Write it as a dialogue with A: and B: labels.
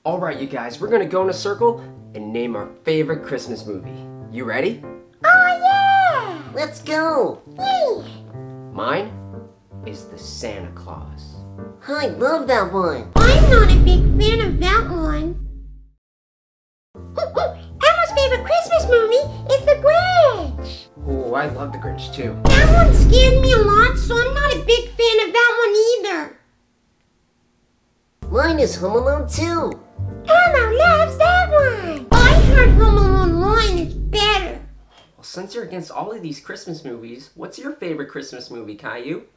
A: Alright, you guys, we're gonna go in a circle and name our favorite Christmas movie. You ready?
B: Oh yeah!
C: Let's go!
B: Yeah!
A: Mine is The Santa Claus.
C: I love that one.
B: I'm not a big fan of that one. Elmo's favorite Christmas movie is The Grinch.
A: Oh, I love The Grinch too.
B: That one scared me a lot, so I'm not a big fan of that one either.
C: Mine is Home Alone 2.
B: Elmo loves that one. I heard Home Alone 1 is better.
A: Well, since you're against all of these Christmas movies, what's your favorite Christmas movie, Caillou?